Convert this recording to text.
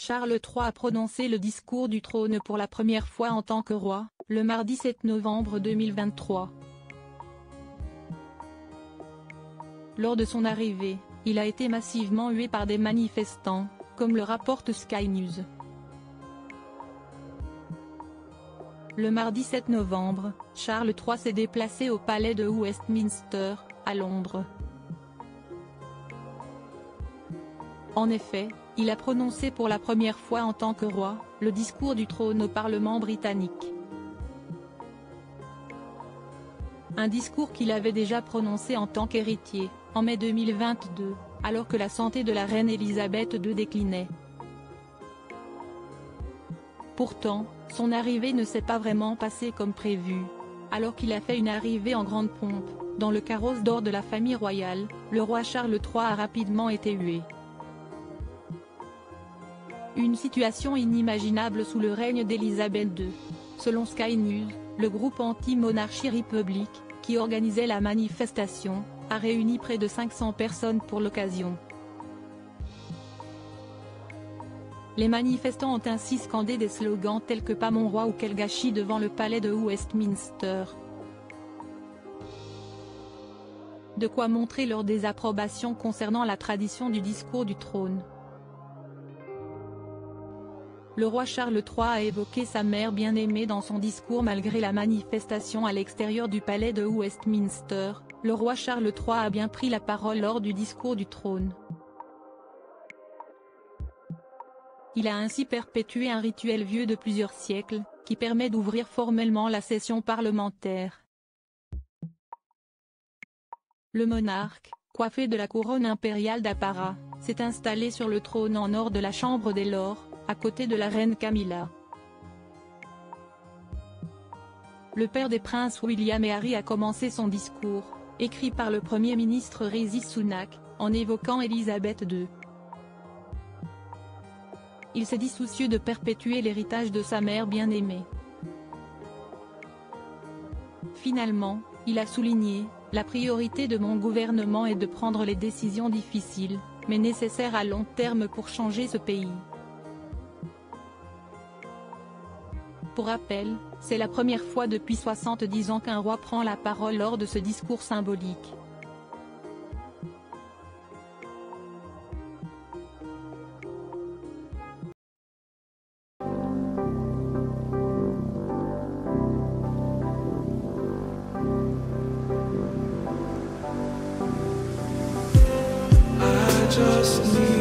Charles III a prononcé le discours du trône pour la première fois en tant que roi, le mardi 7 novembre 2023. Lors de son arrivée, il a été massivement hué par des manifestants, comme le rapporte Sky News. Le mardi 7 novembre, Charles III s'est déplacé au palais de Westminster, à Londres. En effet, il a prononcé pour la première fois en tant que roi, le discours du trône au Parlement britannique. Un discours qu'il avait déjà prononcé en tant qu'héritier, en mai 2022, alors que la santé de la reine Elisabeth II déclinait. Pourtant, son arrivée ne s'est pas vraiment passée comme prévu. Alors qu'il a fait une arrivée en grande pompe, dans le carrosse d'or de la famille royale, le roi Charles III a rapidement été hué. Une situation inimaginable sous le règne d'Elisabeth II. Selon Sky News, le groupe anti-monarchie Republic, qui organisait la manifestation, a réuni près de 500 personnes pour l'occasion. Les manifestants ont ainsi scandé des slogans tels que « Pas mon roi » ou « Quel gâchis » devant le palais de Westminster. De quoi montrer leur désapprobation concernant la tradition du discours du trône. Le roi Charles III a évoqué sa mère bien-aimée dans son discours malgré la manifestation à l'extérieur du palais de Westminster. Le roi Charles III a bien pris la parole lors du discours du trône. Il a ainsi perpétué un rituel vieux de plusieurs siècles, qui permet d'ouvrir formellement la session parlementaire. Le monarque, coiffé de la couronne impériale d'apparat, s'est installé sur le trône en or de la Chambre des Lords, à côté de la reine Camilla. Le père des princes William et Harry a commencé son discours, écrit par le Premier ministre Rishi Sunak, en évoquant Elisabeth II. Il s'est dit soucieux de perpétuer l'héritage de sa mère bien-aimée. Finalement, il a souligné, « La priorité de mon gouvernement est de prendre les décisions difficiles, mais nécessaires à long terme pour changer ce pays. » Pour rappel, c'est la première fois depuis 70 ans qu'un roi prend la parole lors de ce discours symbolique. Just need